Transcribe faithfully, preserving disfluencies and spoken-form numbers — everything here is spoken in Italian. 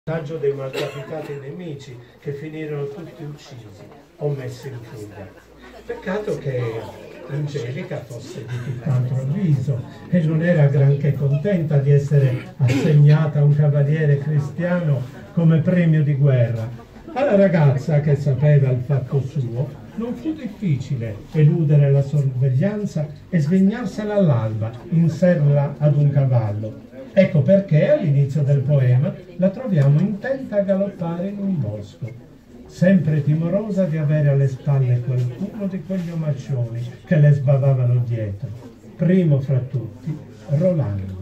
vantaggio dei malcapitati nemici che finirono tutti uccisi o messi in fuga. Peccato che Angelica fosse di tutt'altro avviso e non era granché contenta di essere assegnata a un cavaliere cristiano come premio di guerra. Alla ragazza, che sapeva il fatto suo, non fu difficile eludere la sorveglianza e svignarsela all'alba in sella ad un cavallo. Ecco perché all'inizio del poema la troviamo intenta a galoppare in un bosco, sempre timorosa di avere alle spalle qualcuno di quegli omaccioni che le sbavavano dietro, primo fra tutti Rolando.